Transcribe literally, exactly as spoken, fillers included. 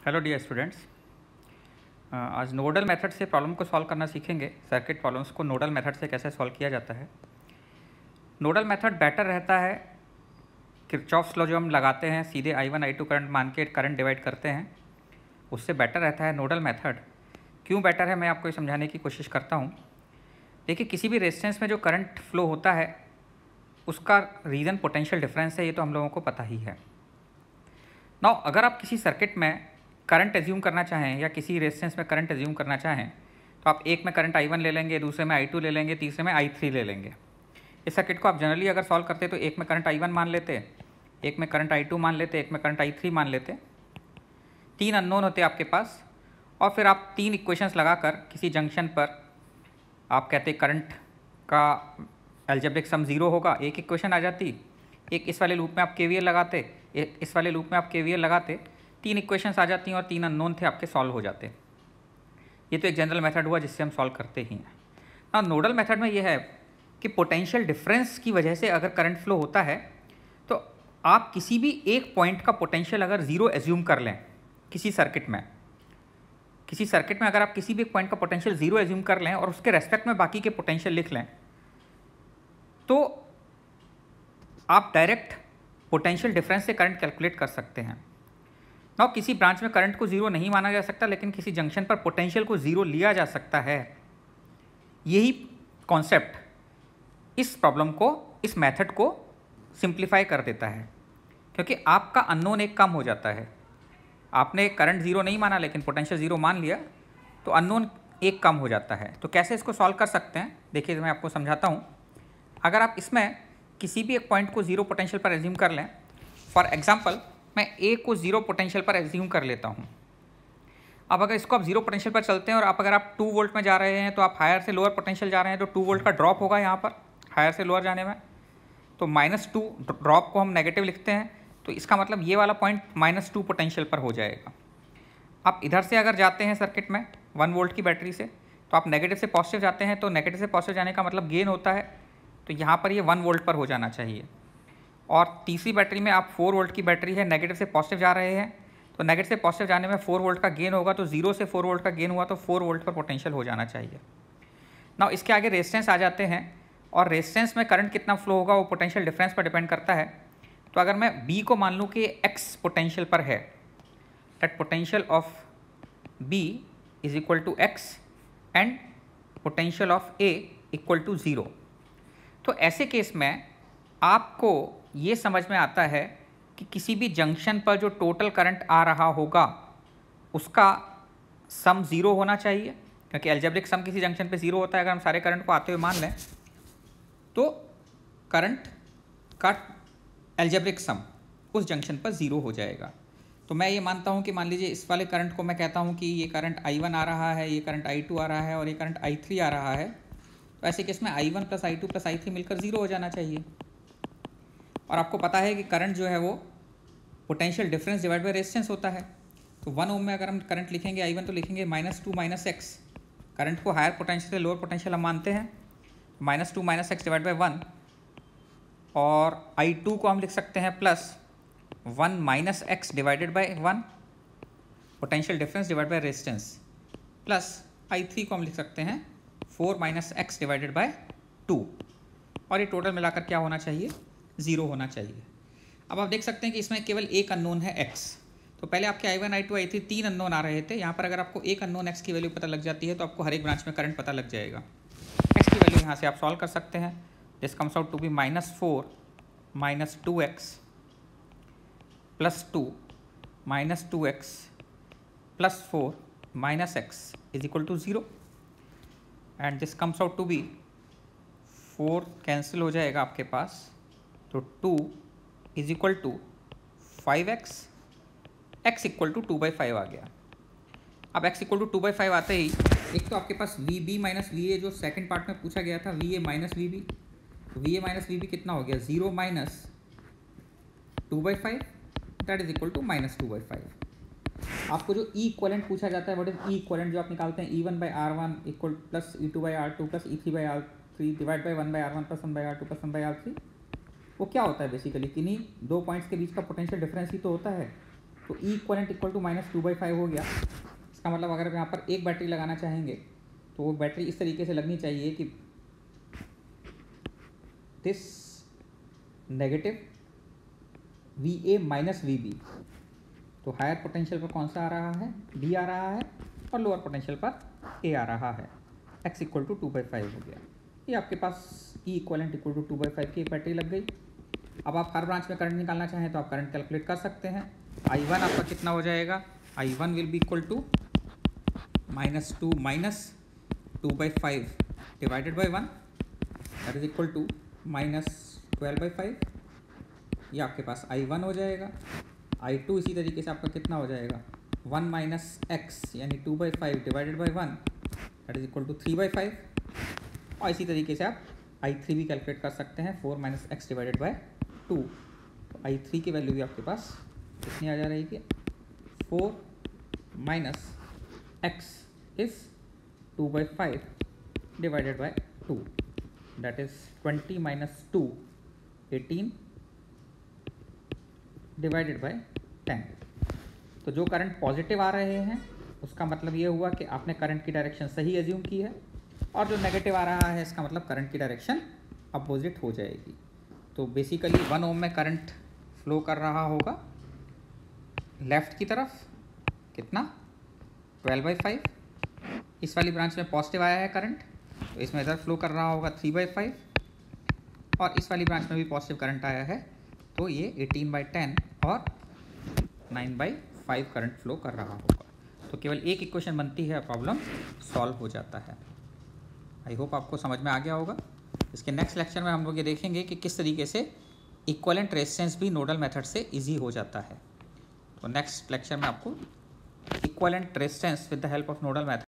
Hello dear students, आज nodal method से problem को सॉल्व करना सीखेंगे। सर्किट प्रॉब्लम्स को नोडल मेथड से कैसे सॉल्व किया जाता है। नोडल मेथड बेटर रहता है। किरचॉफ्स लॉ जो हम लगाते हैं, सीधे I one I two current मान के करंट डिवाइड करते हैं, उससे बेटर रहता है नोडल मेथड। क्यों बेटर है, मैं आपको ये समझाने की कोशिश करता हूँ। देखिए, किसी भी रेजिस्टेंस में जो करंट फ्लो होता है उसका रीज़न पोटेंशियल डिफरेंस है, ये तो हम लोगों को पता ही है। नाउ अगर आप किसी सर्किट में करंट एज्यूम करना चाहें या किसी रेजिस्टेंस में करंट एज्यूम करना चाहें तो आप एक में करंट आई वन ले लेंगे, दूसरे में आई टू ले लेंगे, तीसरे में आई थ्री ले लेंगे। इस सर्किट को आप जनरली अगर सॉल्व करते तो एक में करंट आई वन मान लेते, एक में करंट आई टू मान लेते, एक में करंट आई थ्री मान लेते। तीन अननोन होते आपके पास और फिर आप तीन इक्वेशंस लगाकर किसी जंक्शन पर आप कहते करंट का अलजेब्रिक सम ज़ीरो होगा, एक इक्वेशन आ जाती। एक इस वाले लूप में आप केवीएल लगाते, एक इस वाले लूप में आप केवीएल लगाते, तीन इक्वेशंस आ जाती हैं और तीन अननोन थे आपके सॉल्व हो जाते। ये तो एक जनरल मेथड हुआ जिससे हम सॉल्व करते ही हैं। ना नोडल मेथड में ये है कि पोटेंशियल डिफरेंस की वजह से अगर करंट फ्लो होता है तो आप किसी भी एक पॉइंट का पोटेंशियल अगर ज़ीरो एज्यूम कर लें, किसी सर्किट में किसी सर्किट में अगर आप किसी भी एक पॉइंट का पोटेंशियल ज़ीरो एज्यूम कर लें और उसके रेस्पेक्ट में बाकी के पोटेंशियल लिख लें, तो आप डायरेक्ट पोटेंशियल डिफरेंस से करंट कैलकुलेट कर सकते हैं। नाउ किसी ब्रांच में करंट को ज़ीरो नहीं माना जा सकता, लेकिन किसी जंक्शन पर पोटेंशियल को ज़ीरो लिया जा सकता है। यही कॉन्सेप्ट इस प्रॉब्लम को, इस मेथड को सिंप्लीफाई कर देता है, क्योंकि आपका अननोन एक कम हो जाता है। आपने करंट ज़ीरो नहीं माना लेकिन पोटेंशियल ज़ीरो मान लिया, तो अननोन एक कम हो जाता है। तो कैसे इसको सॉल्व कर सकते हैं, देखिए मैं आपको समझाता हूँ। अगर आप इसमें किसी भी एक पॉइंट को ज़ीरो पोटेंशियल पर एज्यूम कर लें, फॉर एग्जांपल मैं ए को ज़ीरो पोटेंशियल पर एज्यूम कर लेता हूँ। अब अगर इसको आप ज़ीरो पोटेंशियल पर चलते हैं और आप अगर आप टू वोल्ट में जा रहे हैं तो आप हायर से लोअर पोटेंशियल जा रहे हैं, तो टू वोल्ट का ड्रॉप होगा यहाँ पर हायर से लोअर जाने में। तो माइनस टू ड्रॉप को हम नेगेटिव लिखते हैं, तो इसका मतलब ये वाला पॉइंट माइनस टू पोटेंशियल पर हो जाएगा। आप इधर से अगर जाते हैं सर्किट में वन वोल्ट की बैटरी से, तो आप नेगेटिव से पॉजिटिव जाते हैं, तो नेगेटिव से पॉजिटिव जाने का मतलब गेन होता है, तो यहाँ पर ये वन वोल्ट पर हो जाना चाहिए। और तीसरी बैटरी में आप फोर वोल्ट की बैटरी है, नेगेटिव से पॉजिटिव जा रहे हैं, तो नेगेटिव से पॉजिटिव जाने में फोर वोल्ट का गेन होगा, तो जीरो से फोर वोल्ट का गेन हुआ तो फोर वोल्ट पर पोटेंशियल हो जाना चाहिए। नाउ इसके आगे रेजिस्टेंस आ जाते हैं, और रेजिस्टेंस में करंट कितना फ्लो होगा वो पोटेंशियल डिफरेंस पर डिपेंड करता है। तो अगर मैं बी को मान लूँ कि एक्स पोटेंशियल पर है, that potential of B is equal to x and potential of A equal to zero, तो ऐसे केस में आपको ये समझ में आता है कि किसी भी जंक्शन पर जो टोटल करंट आ रहा होगा उसका सम ज़ीरो होना चाहिए, क्योंकि अलजेब्रिक सम किसी जंक्शन पे ज़ीरो होता है। अगर हम सारे करंट को आते हुए मान लें तो करंट का अलजेब्रिक सम उस जंक्शन पर ज़ीरो हो जाएगा। तो मैं ये मानता हूँ कि मान लीजिए इस वाले करंट को मैं कहता हूँ कि ये करंट आई वन आ रहा है, ये करंट आई टू आ रहा है और ये करंट आई थ्री आ रहा है। तो ऐसे केस में I one plus I two plus I three मिलकर ज़ीरो हो जाना चाहिए। और आपको पता है कि करंट जो है वो potential difference divide by resistance होता है। तो वन ओम में अगर हम करंट लिखेंगे आई वन, तो लिखेंगे minus two minus x. Current को हायर पोटेंशियल से लोअर पोटेंशियल हम मानते हैं, minus two minus x divide by one. और आई टू को हम लिख सकते हैं plus one minus x divided by one, potential difference divide by resistance, plus I three को हम लिख सकते हैं four minus x divided by two. और ये टोटल मिलाकर क्या होना चाहिए, ज़ीरो होना चाहिए। अब आप देख सकते हैं कि इसमें केवल एक अननोन है x। तो पहले आपके I one I two I three तीन अननोन आ रहे थे, यहाँ पर अगर आपको एक अननोन x की वैल्यू पता लग जाती है तो आपको हर एक ब्रांच में करंट पता लग जाएगा। x की वैल्यू यहाँ से आप सॉल्व कर सकते हैं। This comes out to be minus four minus two x plus two minus two x plus four minus x is equal to zero, and this comes out to be four cancel हो जाएगा आपके पास, तो two is equal to five x, x equal to two by five आ गया। अब x equal to two by five आते ही एक तो आपके पास V B minus we A जो सेकेंड पार्ट में पूछा गया था, V A minus V B, V A minus V B कितना हो गया, zero minus two by five, that is equal to minus two by five. आपको जो ई इक्वलेंट पूछा जाता है, व्हाट इज ई इक्वलेंट, जो आप निकालते हैं E one by R one equal plus E two by R two plus E three by R three divide by one by R one plus one by R two plus one by R three, वो क्या होता है basically, किन्हीं दो points के बीच का potential difference ही तो होता है। तो E equivalent equal to minus two by five हो गया। इसका मतलब अगर यहाँ पर एक बैटरी लगाना चाहेंगे तो वो बैटरी इस तरीके से लगनी चाहिए कि this negative V A minus V B, तो हायर पोटेंशियल पर कौन सा आ रहा है, डी आ रहा है, और लोअर पोटेंशियल पर ए आ रहा है। X equal to two by five हो गया। ये आपके पास E equivalent equal to two by five की एक बैटरी लग गई। अब आप हर ब्रांच में करंट निकालना चाहें तो आप करंट कैलकुलेट कर सकते हैं। आई वन आपका कितना हो जाएगा, I one will be equal to minus two minus two by five divided by one, that is equal to minus twelve by five. ये आपके पास आई वन हो जाएगा। आई टू इसी तरीके से आपका कितना हो जाएगा, वन माइनस एक्स यानी two by five divided by one, that is equal to three by five. और इसी तरीके से आप आई थ्री भी कैलकुलेट कर सकते हैं, four minus x divided by two. तो आई थ्री की वैल्यू भी आपके पास कितनी आ जा रही है, four minus x is two by five divided by two, that is twenty minus two, eighteen divided by ten. तो जो करंट पॉजिटिव आ रहे हैं उसका मतलब ये हुआ कि आपने करंट की डायरेक्शन सही एज्यूम की है, और जो नेगेटिव आ रहा है इसका मतलब करंट की डायरेक्शन अपोजिट हो जाएगी। तो बेसिकली वन ओम में करंट फ्लो कर रहा होगा लेफ़्ट की तरफ, कितना, ट्वेल्व बाई फाइव। इस वाली ब्रांच में पॉजिटिव आया है करंट, तो इसमें इधर फ्लो कर रहा होगा थ्री बाई फाइव, और इस वाली ब्रांच में भी पॉजिटिव करंट आया है तो ये एटीन बाई टेन और nine by five current flow कर रहा होगा। तो केवल एक इक्वेशन बनती है, प्रॉब्लम सॉल्व हो जाता है। आई होप आपको समझ में आ गया होगा। इसके नेक्स्ट लेक्चर में हम लोग ये देखेंगे कि किस तरीके से इक्विवेलेंट रेजिस्टेंस भी नोडल मेथड से इजी हो जाता है। तो नेक्स्ट लेक्चर में आपको equivalent resistance with the help of nodal method